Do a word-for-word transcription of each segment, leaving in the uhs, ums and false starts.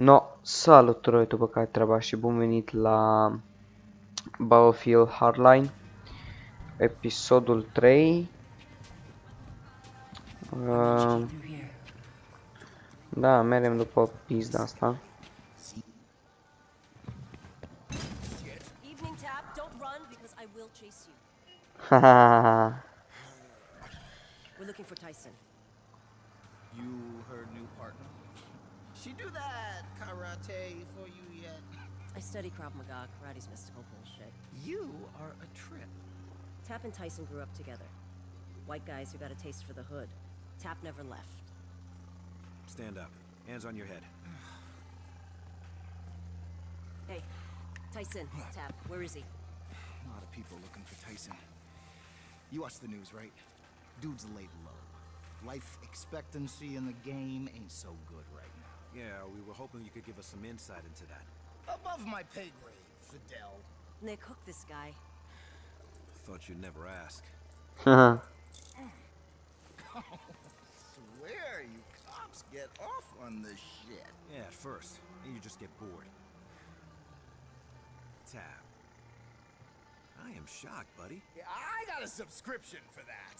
No, salut tuturor, după care treaba și bun venit la Battlefield Hardline, episodul trei. Uh, da, merem după pizda asta. Hahaha. We're looking for Tyson. You her new partner? She do that karate for you yet? I study Krav Maga, karate's mystical bullshit. You are a trip. Tap and Tyson grew up together. White guys who got a taste for the hood. Tap never left. Stand up. Hands on your head. Hey, Tyson, Tap, where is he? A lot of people looking for Tyson. You watch the news, right? Dude's laid low. Life expectancy in the game ain't so good right now. Yeah, we were hoping you could give us some insight into that. Above my pay grade, Fidel. Nick, hook this guy. Thought you'd never ask. Haha. Swear you cops get off on this shit. Yeah, at first. Then you just get bored. Tab. I am shocked, buddy. Yeah, I got a subscription for that.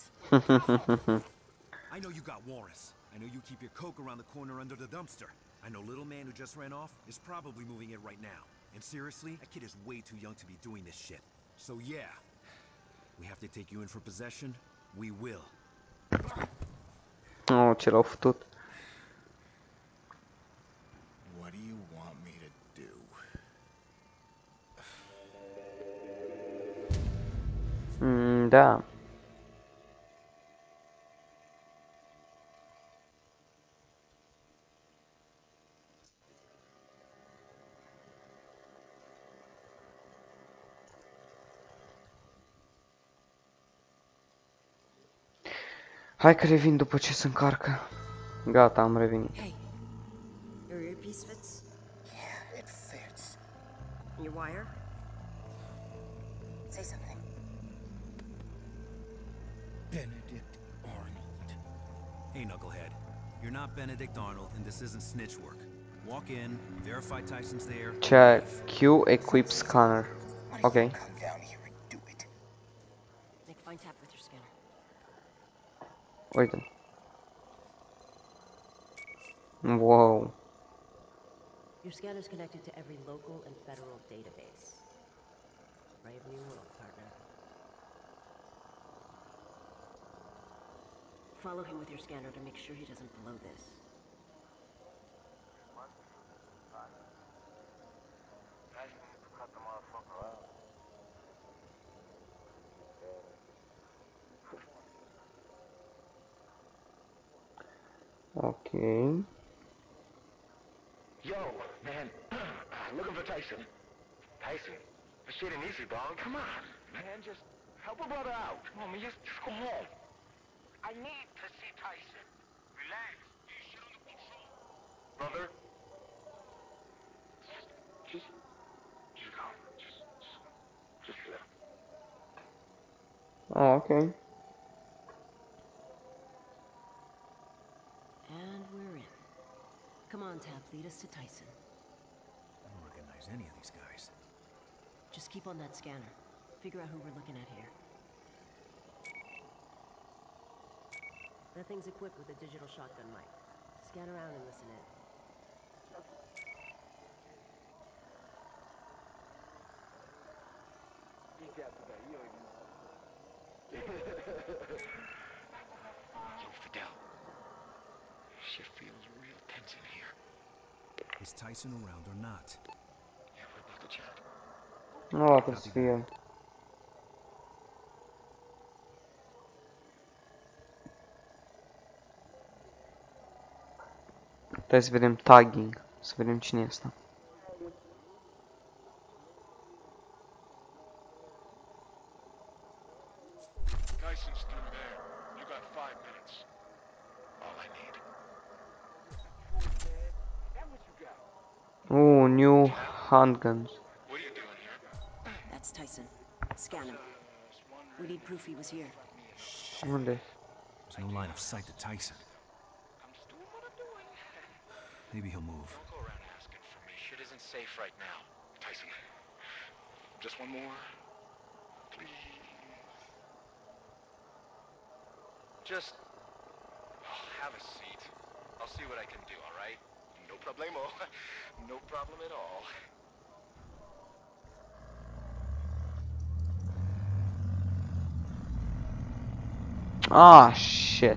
I know you got warrants. I know you keep your coke around the corner under the dumpster. I know little man who just ran off is probably moving it right now. And seriously, that kid is way too young to be doing this shit. So yeah, we have to take you in for possession. We will. Oh, ce l-au făcut. What do you want me to do? Mm, da. Hai că revin după ce se încarcă. Gata, am revenit. Hey, your earpiece fits? Yeah, it fits. And your wire? Say something. Benedict Arnold. Hey, knucklehead. You're not Benedict Arnold, and this isn't snitch work. Walk in, verify Tyson's there. Ce Q equip scanner. Ok. Come down here and do it. Nick, find Tap with your scanner. Uite. Wow. Your scanner's connected to every local and federal database. Brave new world, partner. Follow him with your scanner to make sure he doesn't blow this. Ok. Yo, man, looking for Tyson. Tyson? This shit ain't easy, dog. Come on, man, just help a brother out. Come on, man, just, just go home. I need to see Tyson. Relax. You shit under control. Brother? Just, just, just go. Just, just, just live. Oh, ok. And we're in. Come on, Tap, lead us to Tyson. I don't recognize any of these guys. Just keep on that scanner. Figure out who we're looking at here. That thing's equipped with a digital shotgun mic. Scan around and listen in. Yo, Fidel. Shit feels real tense in here. Is Tyson around or not? Yeah, we're about to chat. Nu poate să fie. Trebuie să vedem tagging. Să vedem cine e asta. Tyson's through there. You got five minutes. All I need. That what you got? Uh, new handguns. What are you doing here? That's Tyson. Scan him. We need proof he was here. Unde? There's no line of sight to Tyson. I'm just doing what I'm doing. Maybe he'll move. Don't go around asking safe right now. Tyson, just one more, please. Just have a seat. I'll see what I can do, all right? No problemo. No problem at all. Ah, shit.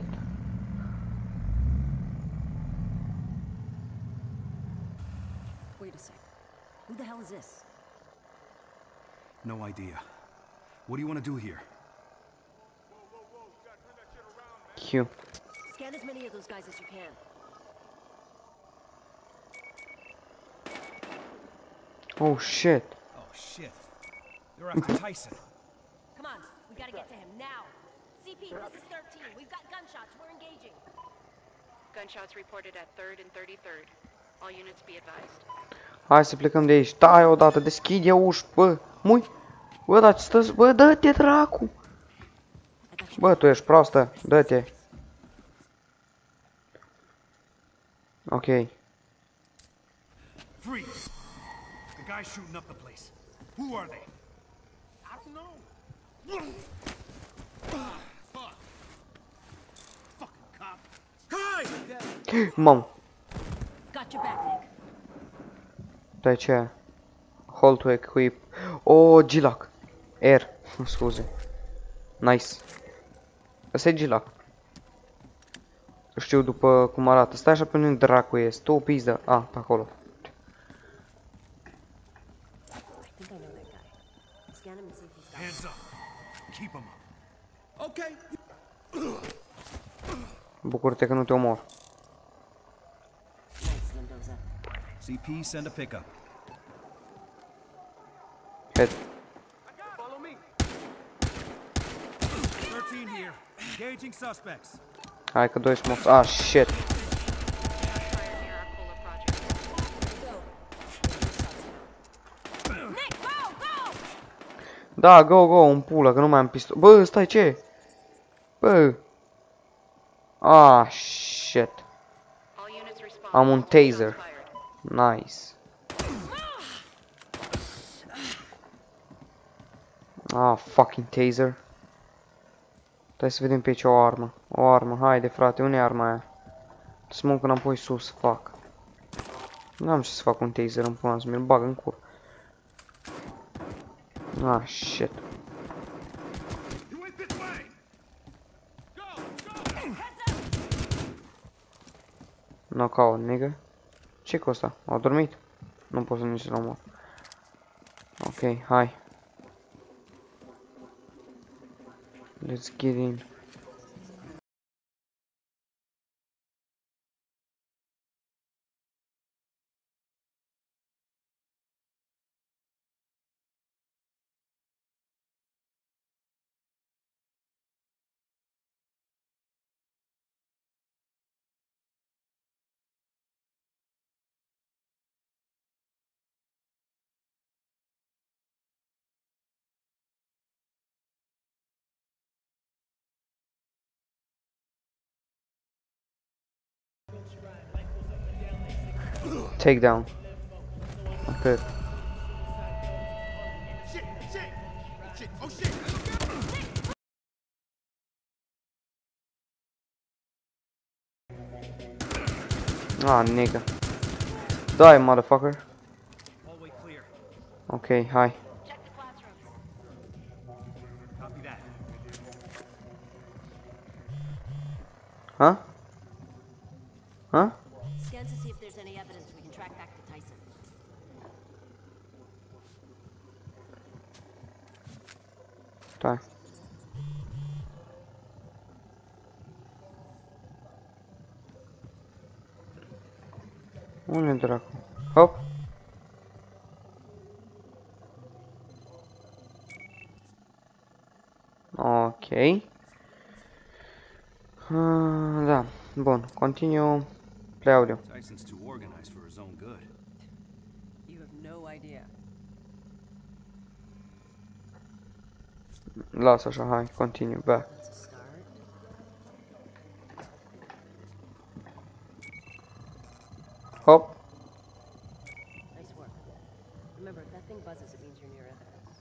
Wait a sec. Who the hell is this? No idea. What do you want to do here? Q. Scan as many of those guys as you can. Oh shit. Oh shit. They're after Tyson. Come on, we gotta get to him now. C P, this is thirteen. We've got gunshots. We're engaging. Gunshots reported at third and thirty-third. All units be advised. Hai să plecăm de aici. Stai odată, deschide uși, bă. Mui. Bă, dar stă, bă, dă-te dracu. Bă, tu ești proastă. Dă-te. Ok. Freeze! The guys shooting up the place. Who are they? I don't know. Fuck. Fucking cop. Hi! Mamă. Got your back, Nick. Dai ce? Hold to equip. Oh, G-Lock. Air. Scuze. Nice. Ăsta e G-Lock. Știu după cum arată. Stai așa pe unde dracu ești. Tu, pizdă. Ah, pe acolo. I think I know that guy. Scan him and see if he's got Hands up. Keep them up. Okay. Bucură-te că nu te omor. Nice, Mendoza. C P, send a pickup. Head. Follow me. thirteen here. Engaging suspects. Hai că doi smoke. Ah, shit. Fire near our Cola project. Nick, go, go! Da, go, go, în pulă, că nu mai am pistol. Bă, stai, ce? Bă. Ah, shit. All units respond. Am un Shots taser. fired. Nice. Ah, fucking taser. Stai să vedem pe aici o armă. O armă, haide frate, unde e arma aia? Smoke înapoi sus, fac. N-am ce să fac un taser în pula, să mi-l bag în cur. Ah, shit. You went this way. Go, go. Knockout, nigga. Ce cu ăsta? Au dormit? Nu pot să nici să-l omor. Ok, hai. Let's get in. Takedown. Atât. Shit, shit. Shit, oh shit. Ah, nigga. Die, motherfucker. Hallway clear. Ok, hai. Check the classrooms. Copy that. Huh? Huh? Scan to see if there's any evidence we can track back to Tyson. Stai. Unde dracu? Hop. Ok. Uh, da. Bun. Continue. Play audio. Tyson's too organized for his own good. You have no idea. Lasă așa, hai. Continue. Back. That's a start. Hop. Nice work. buzzes, it means you're near evidence.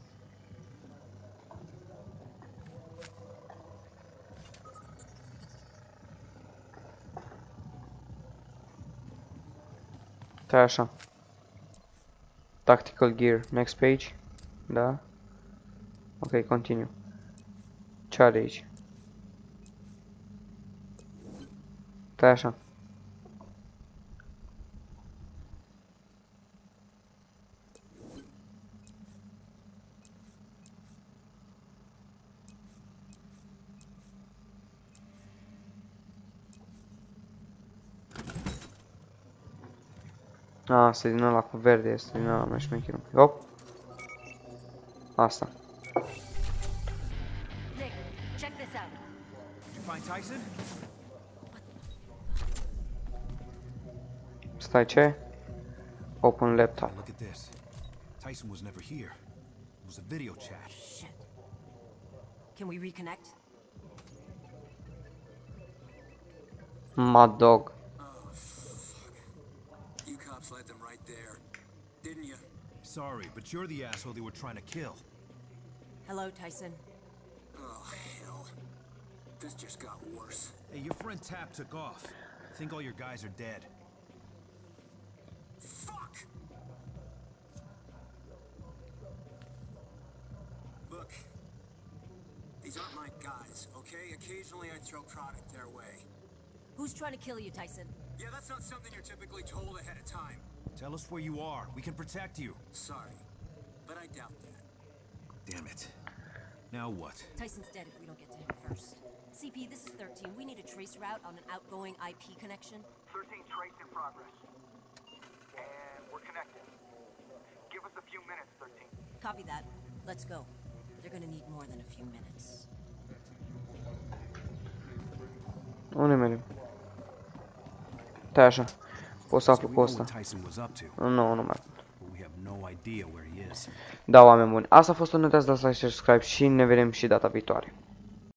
Stai așa. Tactical gear. Next page. Da. Ok, continue. Ce are aici? Stai așa. A, asta e din ăla cu verde, este din ăla mai șmecherul. Hop. Asta. Nick, check this out. Did you find Tyson? Stai, ce? Open laptop. Look at this. Tyson was never here. It was a video chat. Shit. Can we reconnect? Mad dog. You cops led them right there, didn't you? Sorry, but you're the asshole they were trying to kill. Hello, Tyson. Oh, hell. This just got worse. Hey, your friend Tap took off. I think all your guys are dead. Fuck! Look, these aren't my guys, okay? Occasionally I throw product their way. Who's trying to kill you, Tyson? Yeah, that's not something you're typically told ahead of time. Tell us where you are. We can protect you. Sorry, but I doubt that. Damn it. Now what? Tyson's dead if we don't get to him first. C P, this is thirteen. We need a trace route on an outgoing I P connection. thirteen trace in progress. And we're connected. Give us a few minutes, thirteen. Copy that. Let's go. They're gonna need more than a few minutes. Unde mergem? Stai așa. Poți să So aflu we cu know ăsta. what Tyson was up to, Nu, nu mai. but we have no idea where he is. Da, oameni buni. Asta a fost un, nu uitați de like și subscribe și ne vedem și data viitoare.